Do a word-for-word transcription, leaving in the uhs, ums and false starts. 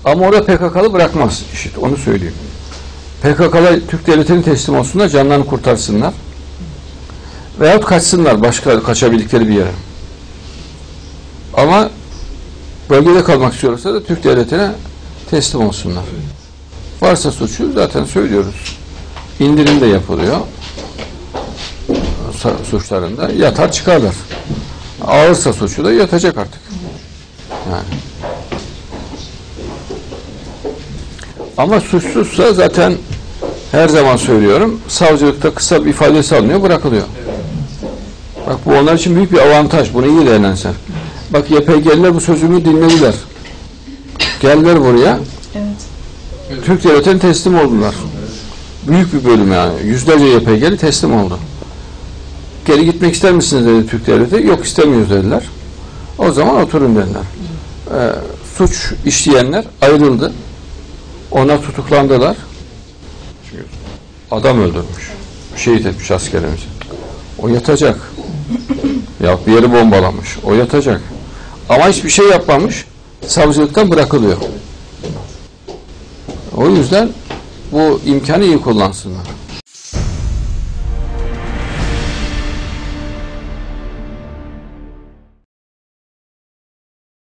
Ama orada P K K'lı bırakmaz işit, onu söyleyeyim. P K K'lı Türk devletine teslim olsunlar, canlarını kurtarsınlar. Veyahut kaçsınlar başka kaçabildikleri bir yere. Ama bölgede kalmak istiyorsa da Türk devletine teslim olsunlar. Varsa suçu zaten söylüyoruz. İndirim de yapılıyor. Suçlarında yatar çıkarlar. Ağırsa suçu da yatacak artık. Yani. Ama suçsuzsa zaten her zaman söylüyorum, savcılıkta kısa bir ifadesi alınıyor, bırakılıyor. Bak bu onlar için büyük bir avantaj. Bunu iyi değerlensen. Bak Y P G'liler bu sözümü dinlediler. Geldiler buraya. Evet. Türk devletine teslim oldular. Büyük bir bölüm yani. Yüzlerce Y P G'li teslim oldu. Geri gitmek ister misiniz dedi Türk devleti. Yok istemiyoruz dediler. O zaman oturun dediler. Ee, suç işleyenler ayrıldı. Onlar tutuklandılar. Çünkü adam öldürmüş. Şehit etmiş askerimizi. O yatacak. Ya bir yeri bombalamış. O yatacak. Ama hiçbir şey yapmamış. Savcılıktan bırakılıyor. O yüzden bu imkanı iyi kullansınlar.